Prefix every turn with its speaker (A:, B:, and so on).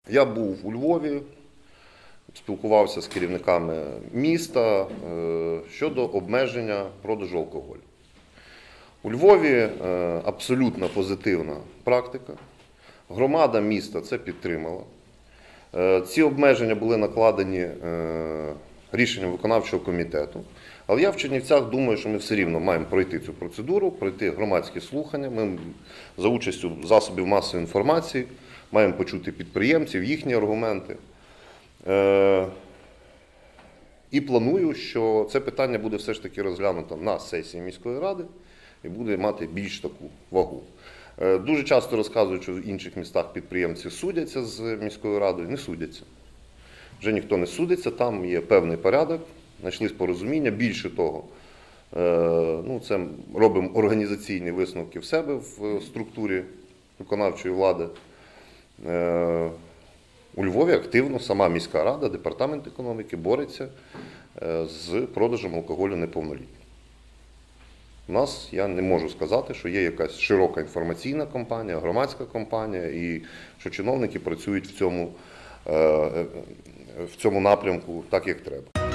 A: Я був у Львові, спілкувався з керівниками міста щодо обмеження продажу алкоголю. У Львові абсолютно позитивна практика. Громада міста це підтримала. Ці обмеження були накладені рішенням виконавчого комітету. Але я в Чернівцях думаю, що ми все рівно маємо пройти цю процедуру, пройти громадські слухання. Ми за участю засобів масової інформації маємо почути підприємців, їхні аргументи. І планую, що це питання буде все ж таки розглянуто на сесії міської ради і буде мати більш таку вагу. Дуже часто розказують, що в інших містах підприємці судяться з міською радою, не судяться. Вже ніхто не судиться, там є певний порядок, знайшлись порозуміння. Більше того, це робимо організаційні висновки в себе в структурі виконавчої влади. У Львові активно сама міська рада, департамент економіки бореться з продажем алкоголю неповнолітнім. У нас, я не можу сказати, що є якась широка інформаційна кампанія, громадська кампанія і що чиновники працюють в цьому напрямку так, як треба.